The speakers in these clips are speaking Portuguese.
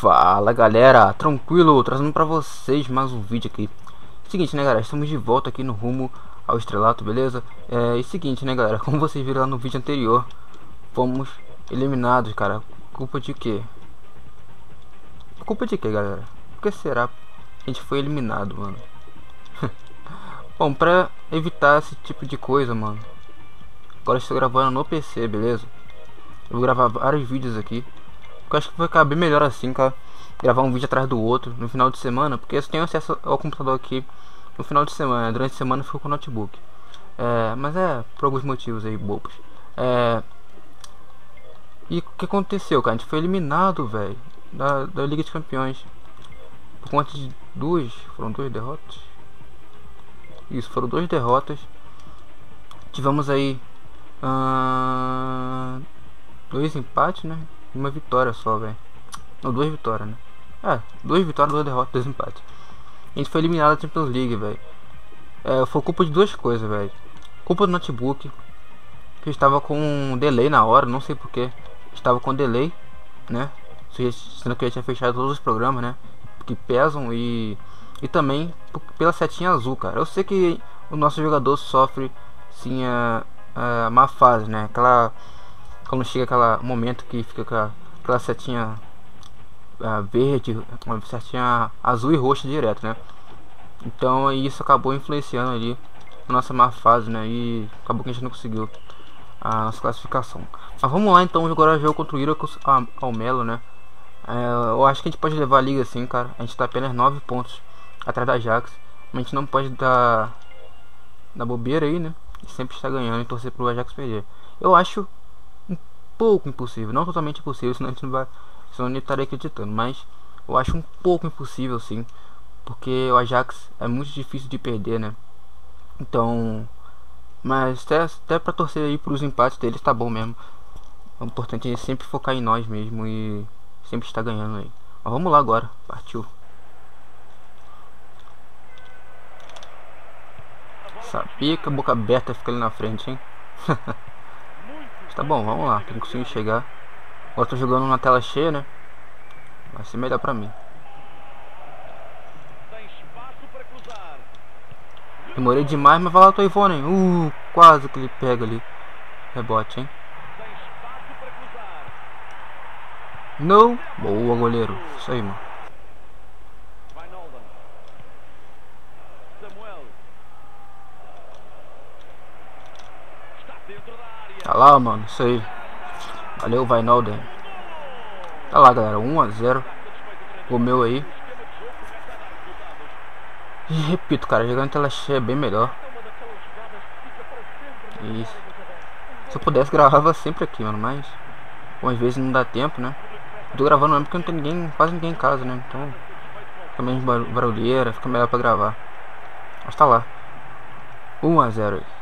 Fala galera, tranquilo, trazendo pra vocês mais um vídeo aqui. Seguinte, né galera, estamos de volta aqui no rumo ao estrelato, beleza? Seguinte, né galera, como vocês viram lá no vídeo anterior, fomos eliminados, cara. Culpa de quê? Culpa de quê, galera? Por que será que a gente foi eliminado, mano? Bom, pra evitar esse tipo de coisa, mano, agora eu estou gravando no PC, beleza? Eu vou gravar vários vídeos aqui. Eu acho que vai ficar bem melhor assim, cara. Gravar um vídeo atrás do outro no final de semana, porque eu tenho acesso ao computador aqui no final de semana. Durante a semana eu fico com o notebook. Mas por alguns motivos aí bobos. E o que aconteceu, cara? A gente foi eliminado, velho, da Liga de Campeões. Por conta de foram duas derrotas? Isso, foram duas derrotas. Tivemos aí dois empates, né? E uma vitória só, velho. Não, duas vitórias, né? Duas vitórias, duas derrotas, dois empates. A gente foi eliminado da Champions League, velho. Foi culpa de duas coisas, velho. Culpa do notebook, que estava com um delay na hora, não sei porquê. Estava com delay, né? Sendo que eu já tinha fechado todos os programas, né? Que pesam e também pela setinha azul, cara. Eu sei que o nosso jogador sofre, sim, a má fase, né? Quando chega aquele momento que fica com aquela setinha verde, uma setinha azul e roxa direto, né? Então isso acabou influenciando ali a nossa má fase, né? E acabou que a gente não conseguiu a nossa classificação. Mas vamos lá então, agora jogo contra o Irakus Almelo, né? Eu acho que a gente pode levar a liga assim, cara. A gente tá apenas 9 pontos atrás da Ajax. Mas a gente não pode dar bobeira aí, né? E sempre está ganhando e torcer pro Ajax perder. Eu acho um pouco impossível, não totalmente impossível, senão a gente não vai, senão eu não estaria acreditando, mas eu acho um pouco impossível sim, porque o Ajax é muito difícil de perder, né? Então, mas até para torcer aí pros empates deles tá bom mesmo. O importante é sempre focar em nós mesmo e sempre estar ganhando aí. Mas vamos lá agora, partiu. Sabia que a boca aberta fica ali na frente, hein? Tá bom, vamos lá, tem que conseguir chegar. Agora tô jogando na tela cheia, né? Vai ser melhor pra mim. Demorei demais, mas vai lá, Toivonen. Quase que ele pega ali. Rebote, hein? Não. Boa, goleiro. Isso aí, mano. Tá lá, mano. Isso aí. Valeu, Wijnaldum. Tá lá, galera. 1 a 0. O meu aí. E repito, cara, jogando tela cheia é bem melhor. Isso. Se eu pudesse, gravava sempre aqui, mano. Mas algumas vezes não dá tempo, né? Eu tô gravando mesmo porque não tem ninguém, quase ninguém em casa, né? Então fica menos barulheira, fica melhor pra gravar. Mas tá lá. 1 a 0 aí.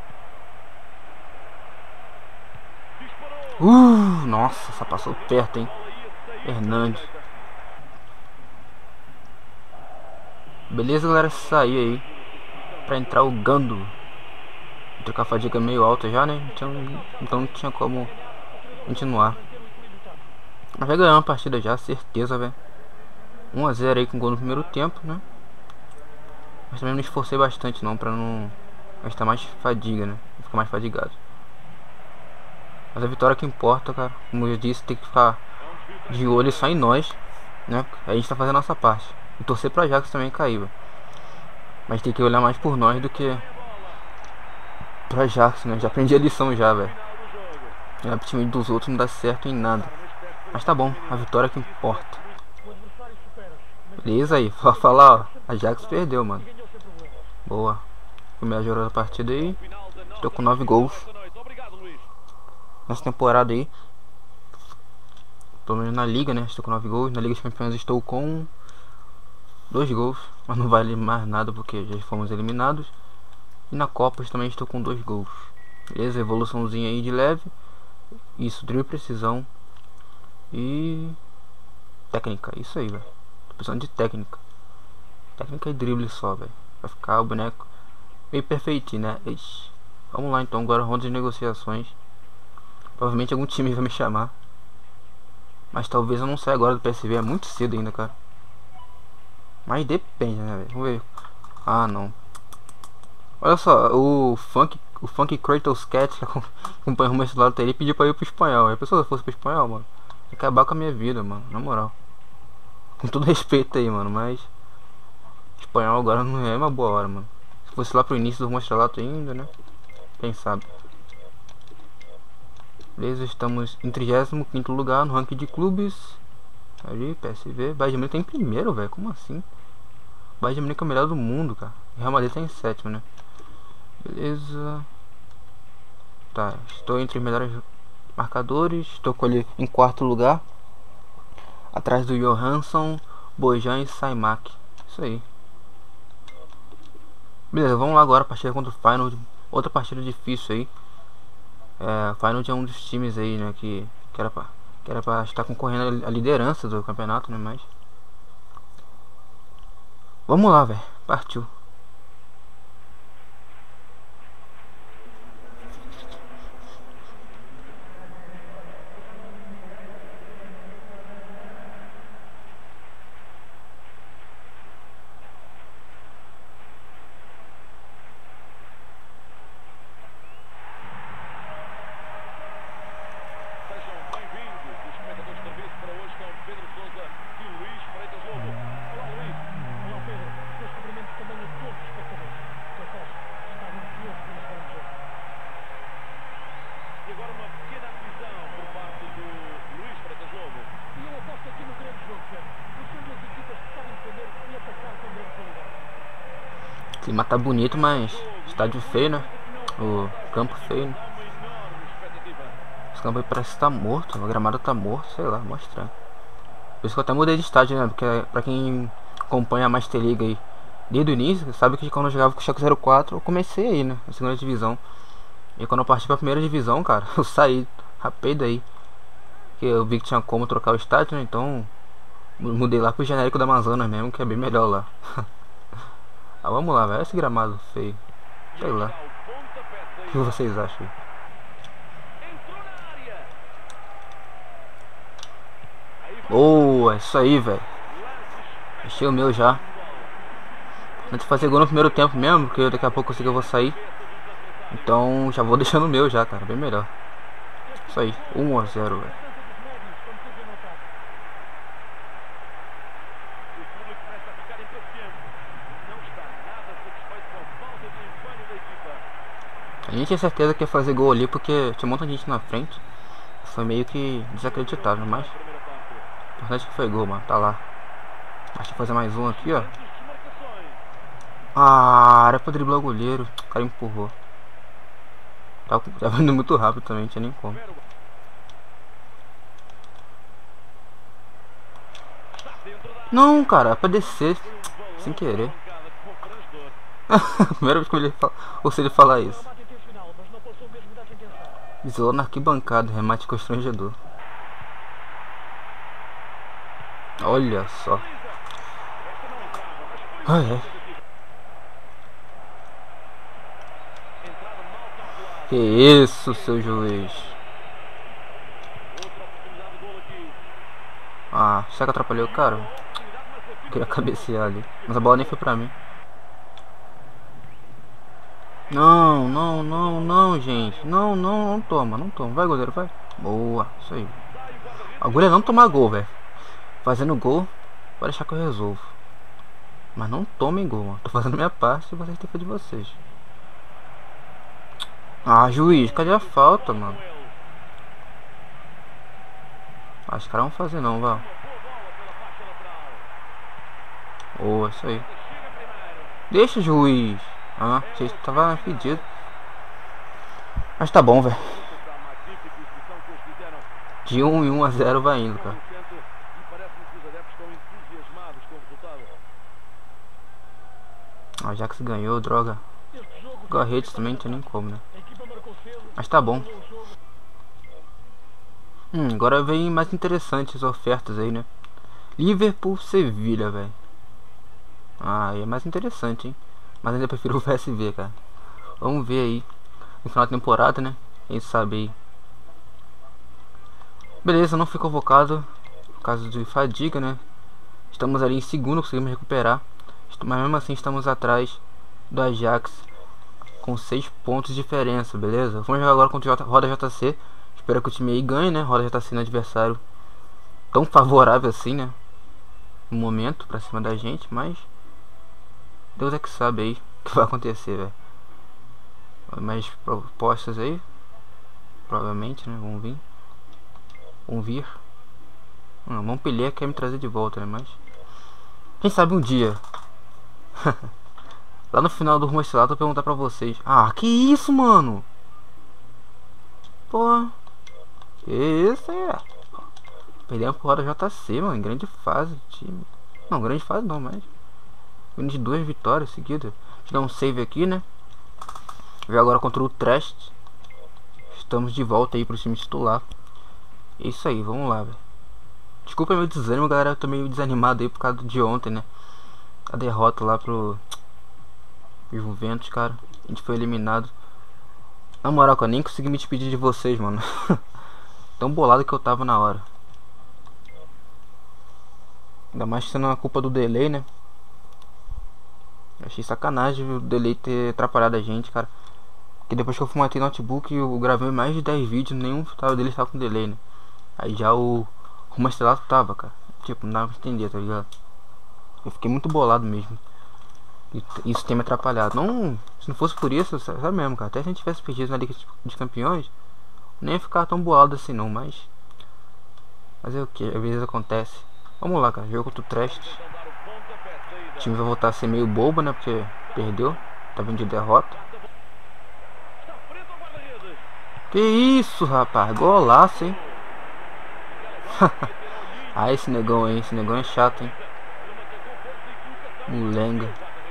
Nossa, só passou perto, hein? Hernandes. Beleza, galera, sair aí pra entrar o Gando. Tô com a fadiga meio alta já, né? Então não tinha como continuar. Mas vai ganhar uma partida já, certeza, velho. 1 a 0 aí com gol no primeiro tempo, né? Mas também não me esforcei bastante não, pra não gastar mais fadiga, né? Ficar mais fadigado. Mas a vitória que importa, cara. Como eu disse, tem que ficar de olho só em nós, né? A gente tá fazendo a nossa parte. E torcer pra Ajax também cair, véio. Mas tem que olhar mais por nós do que pra Ajax, né? Já aprendi a lição já, velho. O time dos outros não dá certo em nada. Mas tá bom, a vitória que importa. Beleza aí, falar, ó. A Ajax perdeu, mano. Boa. Primeira jogada da partida aí. Estou com 9 gols nessa temporada aí. Pelo menos na liga, né? Estou com 9 gols. Na Liga dos Campeões estou com 2 gols. Mas não vale mais nada porque já fomos eliminados. E na Copa também estou com 2 gols. Beleza? Evoluçãozinha aí de leve. Isso, drible, precisão. E técnica, isso aí, velho. Tô precisando de técnica. Técnica e drible só, velho. Vai ficar o boneco meio perfeitinho, né? Ixi. Vamos lá então, agora ronda de negociações. Provavelmente algum time vai me chamar. Mas talvez eu não saia agora do PSV, é muito cedo ainda, cara. Mas depende, né, velho? Vamos ver. Ah, não. Olha só, o Funk Kratos Cat, que acompanha o meu lado, ele pediu pra ir pro espanhol. A pessoa fosse pro espanhol, mano, ia acabar com a minha vida, mano, na moral. Com todo respeito aí, mano, mas espanhol agora não é uma boa hora, mano. Se fosse lá pro início do Mostralato ainda, né? Quem sabe. Beleza, estamos em 35º lugar no ranking de clubes. Ali, PSV. Bayern de Munique tá em primeiro, velho. Como assim? Bayern de Munique é o melhor do mundo, cara. Real Madrid tá em sétimo, né? Beleza. Tá, estou entre os melhores marcadores. Estou com ele em quarto lugar. Atrás do Johansson, Bojan e Saimak. Isso aí. Beleza, vamos lá agora. Partida contra o Feyenoord. Outra partida difícil aí. O Feyenoord é um dos times aí, né? Que era pra estar concorrendo a liderança do campeonato, né? Mas vamos lá, velho. Partiu. O clima tá bonito, mas estádio feio, né? O campo feio, né? Esse campo aí parece que tá morto, o gramado tá morto, sei lá, mó estranho. Por isso que eu até mudei de estádio, né? Porque pra quem acompanha a Master League aí desde o início, sabe que quando eu jogava com o Schalke 04 eu comecei aí, né? Na segunda divisão. E quando eu parti pra primeira divisão, cara, eu saí, rapei daí. Porque eu vi que tinha como trocar o estádio, né? Então mudei lá pro genérico da Amazonas mesmo, que é bem melhor lá. Ah, vamos lá, velho. Esse gramado feio. Sei lá. O que vocês acham? Boa, isso aí, velho. Achei o meu já. Antes de fazer gol no primeiro tempo mesmo, porque daqui a pouco eu sei que eu vou sair. Então já vou deixando o meu já, cara. Bem melhor. Isso aí, 1-0, velho. A gente tinha certeza que ia fazer gol ali porque tinha muita gente na frente. Foi meio que desacreditável, mas o importante é que foi gol, mano. Tá lá. Acho que fazer mais um aqui, ó. Ah, era pra driblar o goleiro. O cara empurrou. Tava indo muito rápido também, não tinha nem como. Não, cara, é pra descer. Sem querer. Primeira vez que ele ouço ele falar isso. Isolou na arquibancada, remate constrangedor. Olha só. Ai, ai. Que isso, seu juiz. Ah, será que atrapalhou o cara? Queria cabecear ali. Mas a bola nem foi pra mim. Não, não, não, não, gente. Não, não, não toma, não toma. Vai, goleiro, vai. Boa, isso aí. A agulha é não tomar gol, velho. Fazendo gol, pode deixar que eu resolvo. Mas não tomem gol, mano. Tô fazendo minha parte e vocês têm que fazer de vocês. Ah, juiz, cadê a falta, mano? Ah, os caras vão fazer não, vai. Boa, isso aí. Deixa, juiz. Ah, você tava pedido. Mas tá bom, velho. De 1-0 vai indo, cara. A Ajax ganhou, droga. Garretes também não tem nem como, né? Mas tá bom. Agora vem mais interessantes ofertas aí, né? Liverpool, Sevilha, velho. Ah, aí é mais interessante, hein? Mas ainda prefiro o PSV, cara. Vamos ver aí no final da temporada, né? Quem sabe aí. Beleza, não fui convocado. causa de fadiga, né? Estamos ali em segundo, conseguimos recuperar. Mas mesmo assim estamos atrás do Ajax com 6 pontos de diferença, beleza? Vamos jogar agora contra o Roda JC. Espero que o time aí ganhe, né? Roda JC no adversário tão favorável assim, né? No momento, pra cima da gente, mas Deus é que sabe aí o que vai acontecer, velho. Mais propostas aí, provavelmente, né? Vão vir. Montpellier quer me trazer de volta, né? Mas quem sabe um dia. Lá no final do Rumo Estelar eu vou perguntar pra vocês. Ah, que isso, mano? Pô, que isso aí? Perdemos pro Roda JC, mano. Em grande fase, time. Não, grande fase não, mas vindo de 2 vitórias seguidas. Deixa eu dar um save aqui, né? Ver agora contra o Trest. Estamos de volta aí pro time titular. É isso aí, vamos lá, velho. Desculpa meu desânimo, galera. Eu tô meio desanimado aí por causa de ontem, né? A derrota lá pro Juventus, cara. A gente foi eliminado. Na moral, eu nem consegui me despedir de vocês, mano. Tão bolado que eu tava na hora. Ainda mais sendo a culpa do delay, né? Achei sacanagem o delay ter atrapalhado a gente, cara. Porque depois que eu formatei o notebook, eu gravei mais de 10 vídeos, nenhum deles estava com delay, né? Aí já o Rumo Estelar tava, cara. Tipo, não dava pra entender, tá ligado? Eu fiquei muito bolado mesmo. E isso tem me atrapalhado. Não, se não fosse por isso, sabe mesmo, cara. Até se a gente tivesse perdido na Liga dos Campeões, nem ia ficar tão bolado assim não, mas é o que, às vezes acontece. Vamos lá, cara. Jogo contra o Trest. O time vai voltar a ser meio bobo, né? Porque perdeu. Tá vindo de derrota. Que isso, rapaz. Golaço, hein? Ah, esse negão aí. Esse negão é chato, hein? Mulenga.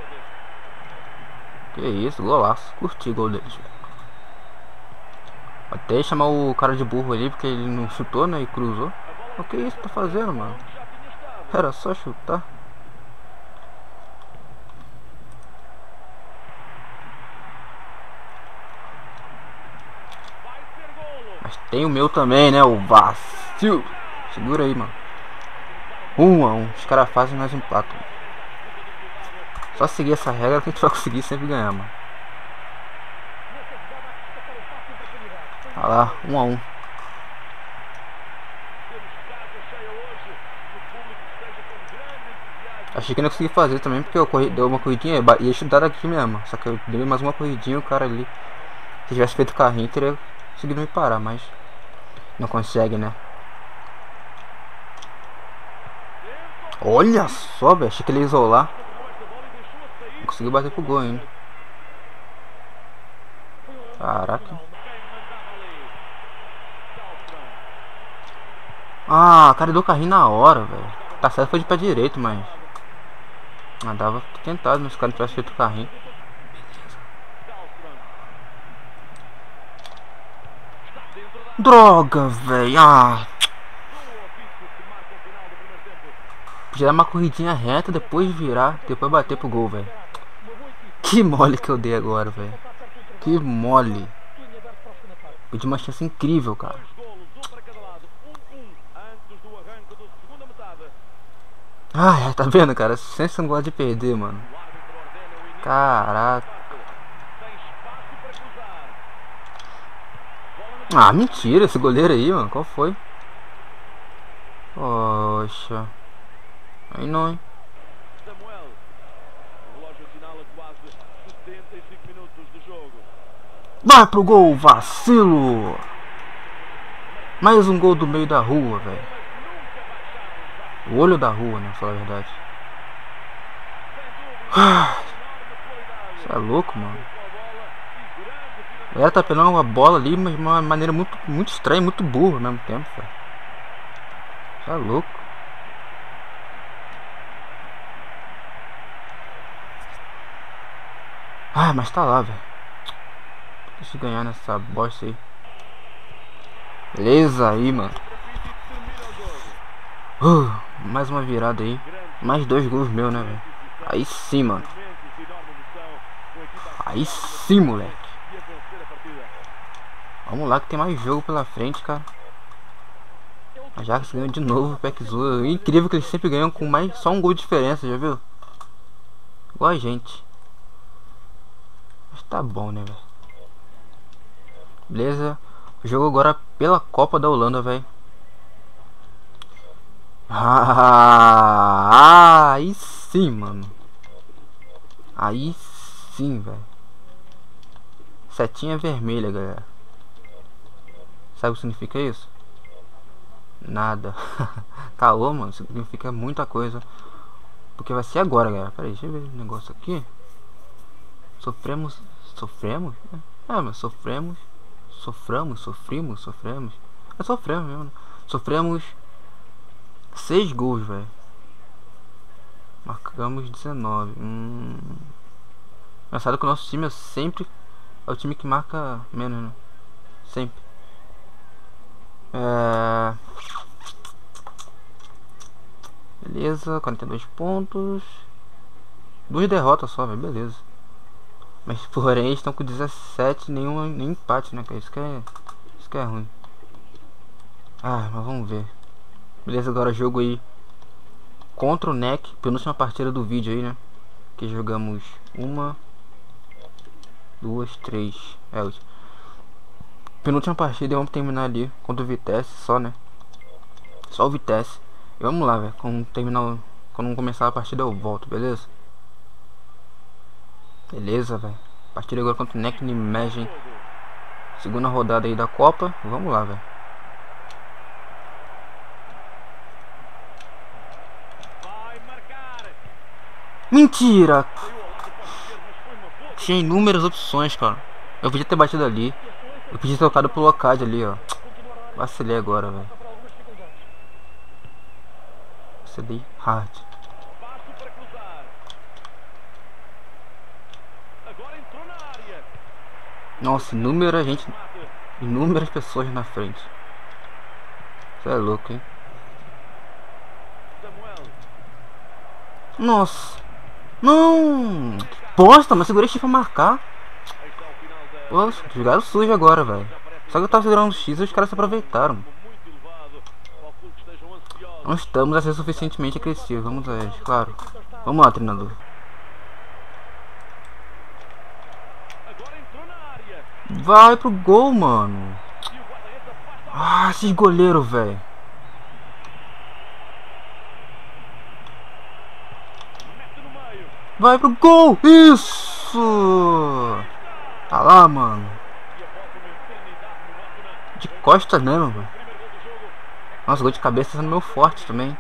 Que isso, golaço. Curti o gol deles. Até chamar o cara de burro ali, porque ele não chutou, né? E cruzou. O que isso tá fazendo, mano? Era só chutar. Mas tem o meu também, né? O vacilo. Segura aí, mano. 1 a 1. Os caras fazem, nós empatam. Só seguir essa regra que a gente vai conseguir sempre ganhar, mano. Olha lá, 1 a 1. Achei que não ia conseguir fazer também, porque eu deu uma corridinha e ia chutar daqui mesmo. Só que eu dei mais uma corridinha, o cara ali, se tivesse feito carrinho, teria conseguido me parar, mas não consegue, né? Olha só, velho, achei que ele ia isolar. Não conseguiu bater pro gol ainda. Caraca. Ah, o cara deu carrinho na hora, velho. Tá certo, foi de pé direito, mas dava pra ter tentado, mas os caras não tivessem feito o carrinho. Droga, velho. Podia dar uma corridinha reta, depois virar, depois bater pro gol, velho. Que mole que eu dei agora, velho. Que mole. Perdi uma chance incrível, cara. Ai, tá vendo, cara? Sempre não gosta de perder, mano. Caraca. Ah, mentira, esse goleiro aí, mano. Qual foi? Poxa. Aí não, hein? Vai pro gol, vacilo! Mais um gol do meio da rua, velho. O olho da rua, né? Pra falar a verdade. Você é louco, mano. Ela tá pegando uma bola ali, mas de uma maneira muito estranha, muito burra ao mesmo tempo, velho. Você é louco. Mas tá lá, velho. Deixa eu ganhar nessa bosta aí. Beleza aí, mano. Mais uma virada aí. Mais 2 gols meus, né, velho? Aí sim, mano. Aí sim, moleque. Vamos lá que tem mais jogo pela frente, cara. Ajax ganhou de novo o Pack Azul. Incrível que eles sempre ganham com mais só um gol de diferença, já viu? Igual a gente. Mas tá bom, né, velho? Beleza. O jogo agora pela Copa da Holanda, velho. Aí sim, mano. Aí sim, velho. Setinha vermelha, galera. Sabe o que significa isso? Nada. Calor, mano. Significa muita coisa. Porque vai ser agora, galera. Pera aí, deixa eu ver o negócio aqui. Sofremos. Sofremos? Mas sofremos. Sofrimos. É sofremos mesmo, né? Sofremos 6 gols, velho. Marcamos 19. Engraçado que o nosso time é sempre o time que marca menos, né? Sempre. Beleza, 42 pontos. 2 derrotas só, velho. Beleza. Mas porém eles estão com 17, nenhum empate, né? Isso que é ruim. Mas vamos ver. Beleza, agora jogo aí contra o NEC, penúltima partida do vídeo aí, né? Que jogamos 1, 2, 3. Penúltima partida e vamos terminar ali contra o Vitesse, só, né? Só o Vitesse. E vamos lá, velho. Quando começar a partida eu volto, beleza? Beleza, velho. Partida agora contra o NEC Nijmegen. Segunda rodada aí da Copa. Vamos lá, velho. Mentira! Tinha inúmeras opções, cara. Eu podia ter batido ali. Eu podia ter tocado pro Locad ali, ó. Vacilei agora, velho. Vacilei hard. Nossa, inúmeras pessoas na frente. Você é louco, hein? Nossa. Não! Bosta, mas segurei X pra marcar. Poxa, jogaram sujo agora, velho. Só que eu tava segurando o X e os caras se aproveitaram. Não estamos a ser suficientemente agressivos, vamos a eles, claro. Vamos lá, treinador. Vai pro gol, mano. Esses goleiros, velho. Vai pro gol! Isso! Tá lá, mano. De costa mesmo, velho. Nossa, gol de cabeça sendo meu forte também.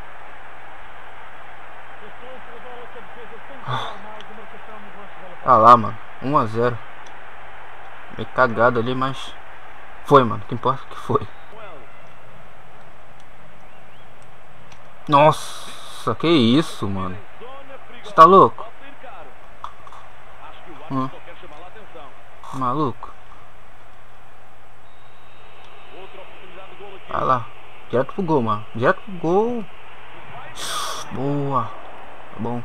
Tá lá, mano. 1 a 0. Meio cagado ali, mas foi, mano. O que importa é que foi. Nossa, que isso, mano. Você tá louco? Maluco. Vai lá. Direto pro gol, mano. Direto pro gol. Boa. Tá bom.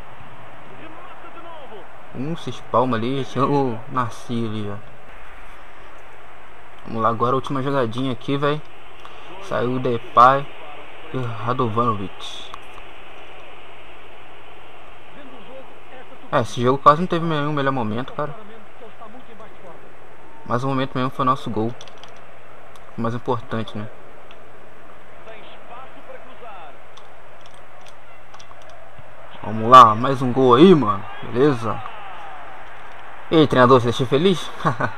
Se espalma ali. Tinha o Nasci ali, ó. Vamos lá agora, a última jogadinha aqui, velho. Saiu o Depay e o Radovanovic. Esse jogo quase não teve nenhum melhor momento, cara. Mas o momento mesmo foi o nosso gol. O mais importante, né? Vamos lá, mais um gol aí, mano. Beleza. E aí, treinador, você deixa feliz?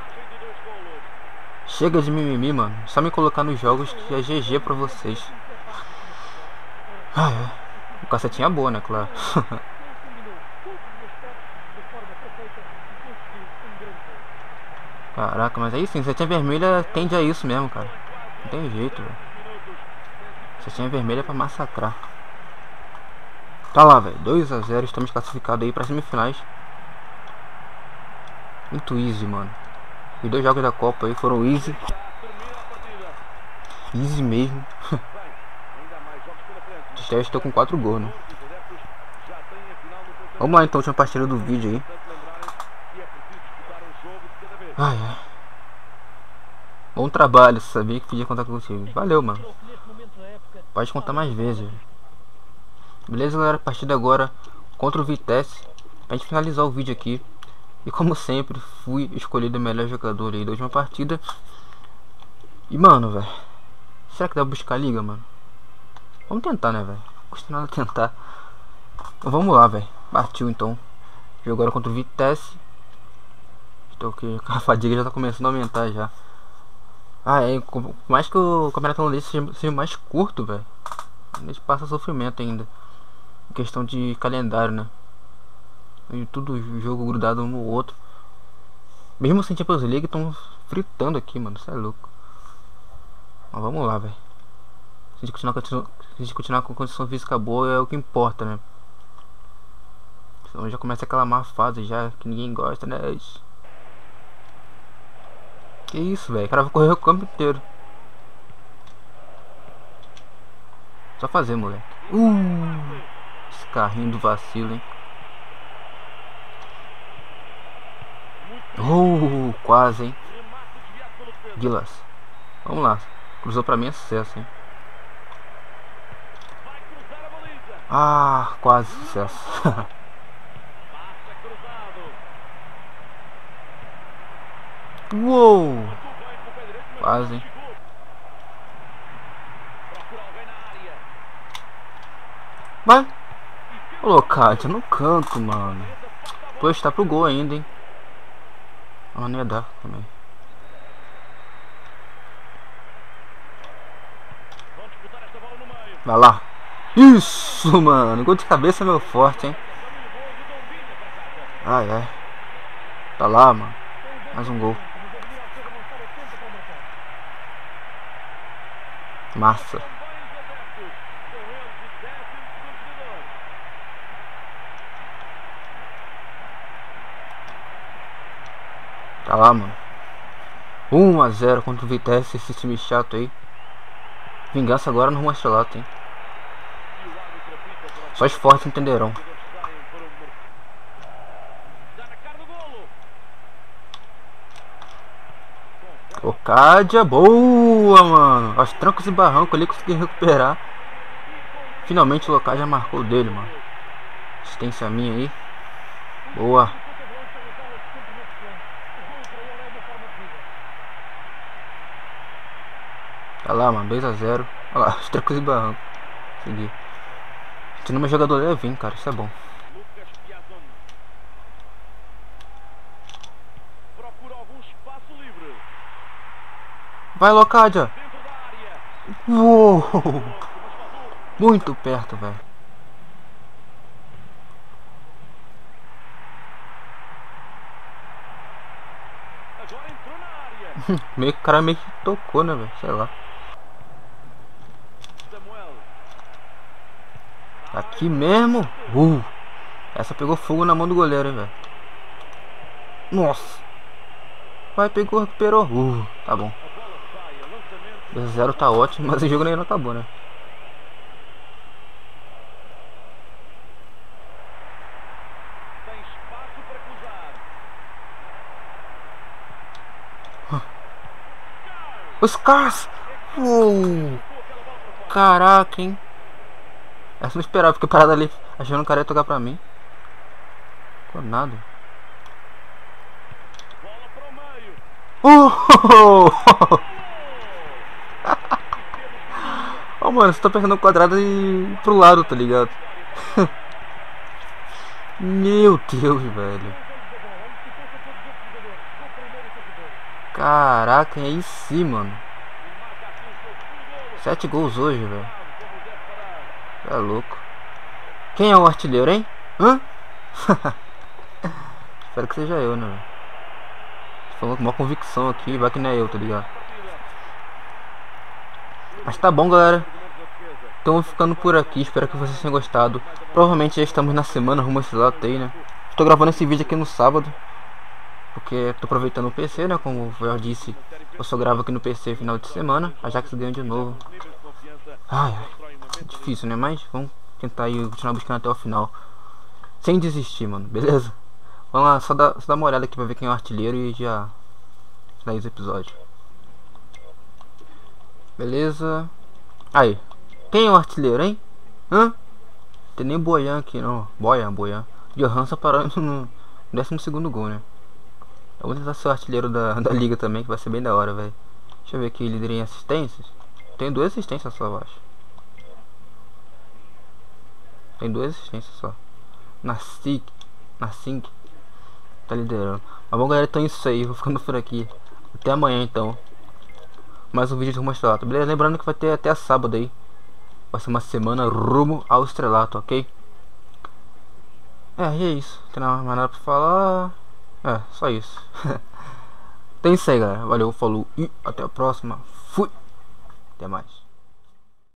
Chega de mimimi, mano. Só me colocar nos jogos que é GG pra vocês. O cacetinha é boa, né, claro. Caraca, mas aí sim, setinha vermelha tende a isso mesmo, cara. Não tem jeito, velho. Setinha vermelha é pra massacrar. Tá lá, velho. 2 a 0, estamos classificados aí pra semifinais. Muito easy, mano. Os 2 jogos da Copa aí foram easy. Easy mesmo. Já estou com 4 gols, né? Vamos lá então, última partida do vídeo aí. Bom trabalho, sabia que podia contar contigo. Valeu, mano. Pode contar mais vezes. Beleza, galera? Partida agora contra o Vitesse. Pra gente finalizar o vídeo aqui. E como sempre, fui escolhido o melhor jogador aí da última partida. E mano, velho, será que dá pra buscar a liga, mano? Vamos tentar, né, velho? Não custa nada tentar. Então vamos lá, velho. Partiu então. Jogo agora contra o Vitesse. Estou que a fadiga já tá começando a aumentar já. Ah, é. Por mais que o campeonato holandês seja mais curto, velho, a gente passa sofrimento ainda. Em questão de calendário, né? E tudo jogo grudado um no outro. Mesmo sem Champions League, estão fritando aqui, mano. Isso é louco. Mas vamos lá, velho. Se a gente continuar com condição física boa, é o que importa, né? Senão já começa aquela má fase já, que ninguém gosta, né? Que isso, velho. O cara vai correr o campo inteiro. Só fazer, moleque. Esse carrinho do vacilo, hein? Quase, hein? Gilas. Vamos lá. Cruzou pra mim, é sucesso, hein? Ah, quase sucesso. Uou! Quase, hein? Vai! Ô, Kátia, no canto, mano. Pois tá pro gol ainda, hein? Ah, não ia dar também. Vai lá. Isso, mano. Gol de cabeça é meu forte, hein? Ai, ai. Tá lá, mano. Mais um gol. Massa. Tá lá, mano. 1 a 0 contra o Vitesse, esse time chato aí. Vingança agora no rumo estrelato, hein? Só os fortes entenderão. Ocádia, boa, mano. Aos trancos e barrancos ali consegui recuperar. Finalmente o Ocádia marcou dele, mano. Assistência minha aí. Boa. Tá lá, mano, 2 a 0. Olha lá, os trancos e barrancos. Segui. Tendo meu jogador levinho, cara, isso é bom. Vai, Locádia. Uou. Muito perto, velho. Meio que o cara meio que tocou, né, velho? Sei lá. Aqui mesmo. Essa pegou fogo na mão do goleiro, hein, velho. Nossa. Vai, pegou, recuperou. Tá bom. 2-0 tá ótimo, mas o jogo ainda não acabou, né? Os caras. Caraca, hein? Essa não esperava, fiquei parado ali achando que o cara ia tocar pra mim. Ficou nada. Oh, mano, você tá pensando no quadrado e pro lado, tá ligado? Meu Deus, velho. Caraca, é aí sim, mano. 7 gols hoje, velho. Tá louco. Quem é o artilheiro, hein? Hã? Espero que seja eu, né, velho? Falando com uma convicção aqui, vai que não é eu, tá ligado? Mas tá bom, galera. Então ficando por aqui, espero que vocês tenham gostado. Provavelmente já estamos na semana rumo a esse lado aí, né? Estou gravando esse vídeo aqui no sábado, porque tô aproveitando o PC, né? Como eu disse, eu só gravo aqui no PC final de semana. A Ajax ganha de novo. Ai, difícil, né? Mas vamos tentar aí continuar buscando até o final, sem desistir, mano, beleza? Vamos lá, só dar uma olhada aqui pra ver quem é o artilheiro e já finaliza o episódio. Beleza. Aí, Quem é o artilheiro, hein? Hã? Tem nem Boyan aqui não. Boyan. Johansson parando no 12º gol, né? Eu vou tentar ser o artilheiro da liga também, que vai ser bem da hora, velho. Deixa eu ver aqui, líder em assistências. Tem 2 assistências só, eu acho. Tem 2 assistências só. Nascink tá liderando. Mas bom, galera, então é isso aí. Vou ficando por aqui. Até amanhã, então. Mais um vídeo de Rumo ao Estrelato. Beleza? Lembrando que vai ter até sábado aí. Vai ser uma semana rumo ao Estrelato, ok? E é isso. Não tem mais nada pra falar. Só isso. Então é isso aí, galera. Valeu, falou e até a próxima. Fui. Até mais.